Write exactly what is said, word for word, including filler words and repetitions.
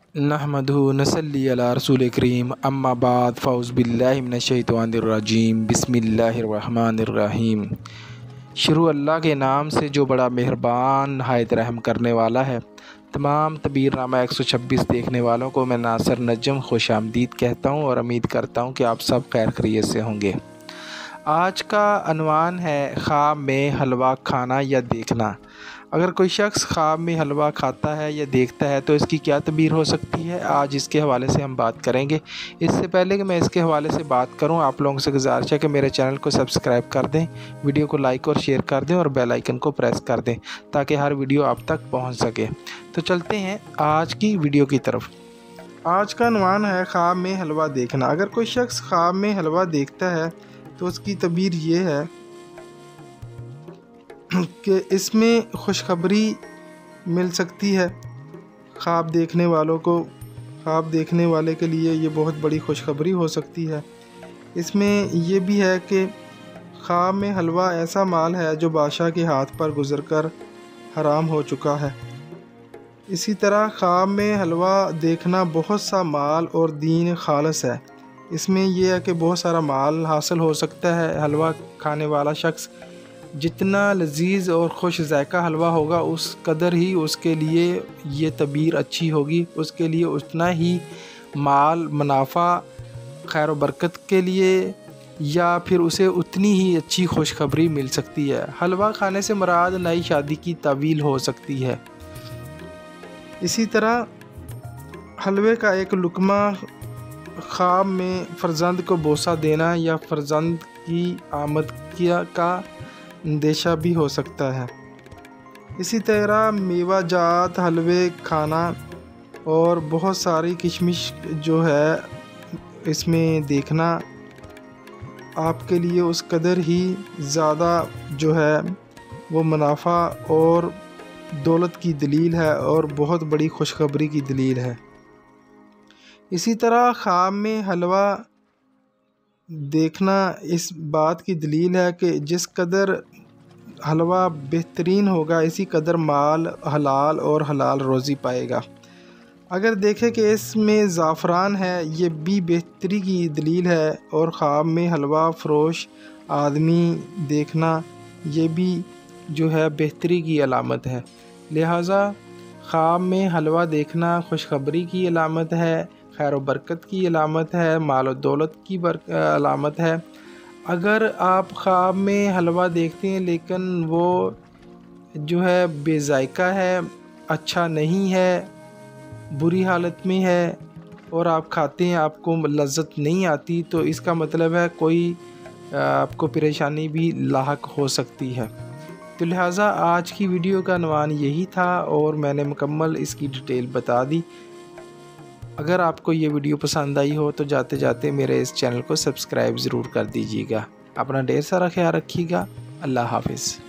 نحمدہ نصلی علی رسول کریم اما بعد فاعوذ باللہ من الشیطان الرجیم بسم اللہ الرحمن الرحیم۔ شروع اللہ کے نام سے جو بڑا مہربان نہایت رحم کرنے والا ہے۔ تمام تبیر نامہ ایک سو چھبیس دیکھنے والوں کو میں ناصر نجم خوش آمدید کہتا ہوں اور امید کرتا ہوں کہ آپ سب خیر خیریت سے ہوں گے۔ آج کا عنوان ہے خواب میں حلوہ کھانا یا دیکھنا۔ اگر کوئی شخص خواب میں حلوہ کھاتا ہے یا دیکھتا ہے تو اس کی کیا تعبیر ہو سکتی ہے، آج اس کے حوالے سے ہم بات کریں گے۔ اس سے پہلے کہ میں اس کے حوالے سے بات کروں، آپ لوگوں سے گزارش ہے کہ میرے چینل کو سبسکرائب کر دیں، ویڈیو کو لائک اور شیئر کر دیں اور بیل آئیکن کو پریس کر دیں تاکہ ہر ویڈیو آپ تک پہنچ سکے۔ تو چلتے ہیں آج کی ویڈیو کی طرف۔ آج کا عنوان ہے خواب میں حلوہ دیکھنا۔ اگر کوئی شخص خواب میں حلوہ دیکھتا ہے تو اس کی تعبیر یہ ہے کہ اس میں خوشخبری مل سکتی ہے۔ خواب دیکھنے والوں کو خواب دیکھنے والے کے لیے یہ بہت بڑی خوشخبری ہو سکتی ہے۔ اس میں یہ بھی ہے کہ خواب میں حلوہ ایسا مال ہے جو بادشاہ کے ہاتھ پر گزر کر حرام ہو چکا ہے۔ اسی طرح خواب میں حلوہ دیکھنا بہت سا مال اور دین خالص ہے۔ اس میں یہ ہے کہ بہت سارا مال حاصل ہو سکتا ہے۔ حلوہ کھانے والا شخص جتنا لذیذ اور خوش ذائقہ حلوہ ہوگا اس قدر ہی اس کے لیے یہ تعبیر اچھی ہوگی، اس کے لیے اتنا ہی مال منافع خیر و برکت کے لیے یا پھر اسے اتنی ہی اچھی خوشخبری مل سکتی ہے۔ حلوہ کھانے سے مراد نئی شادی کی تعویل ہو سکتی ہے۔ اسی طرح حلوے کا ایک لقمہ خواب میں فرزند کو بوسہ دینا یا فرزند کی آمد کیا کا اندیشہ بھی ہو سکتا ہے۔ اسی طرح میوہ جات حلوے کھانا اور بہت ساری کشمش جو ہے اس میں دیکھنا آپ کے لیے اس قدر ہی زیادہ جو ہے وہ منافع اور دولت کی دلیل ہے اور بہت بڑی خوشخبری کی دلیل ہے۔ اسی طرح خواب میں حلوہ دیکھنا اس بات کی دلیل ہے کہ جس قدر حلوہ بہترین ہوگا اسی قدر مال حلال اور حلال روزی پائے گا۔ اگر دیکھیں کہ اس میں زعفران ہے یہ بھی بہتری کی دلیل ہے اور خواب میں حلوہ فروش آدمی دیکھنا یہ بھی جو ہے بہتری کی علامت ہے۔ لہٰذا خواب میں حلوہ دیکھنا خوشخبری کی علامت ہے، خیر و برکت کی علامت ہے، مال و دولت کی علامت ہے۔ اگر آپ خواب میں حلوہ دیکھتے ہیں لیکن وہ جو ہے بے ذائقہ ہے، اچھا نہیں ہے، بری حالت میں ہے اور آپ کھاتے ہیں آپ کو لذت نہیں آتی تو اس کا مطلب ہے کوئی آپ کو پریشانی بھی لاحق ہو سکتی ہے۔ تو لہٰذا آج کی ویڈیو کا عنوان یہی تھا اور میں نے مکمل اس کی ڈیٹیل بتا دی۔ اگر آپ کو یہ ویڈیو پسند آئی ہو تو جاتے جاتے میرے اس چینل کو سبسکرائب ضرور کر دیجیے گا۔ اپنا ڈھیر سارا خیال رکھیے گا۔ اللہ حافظ۔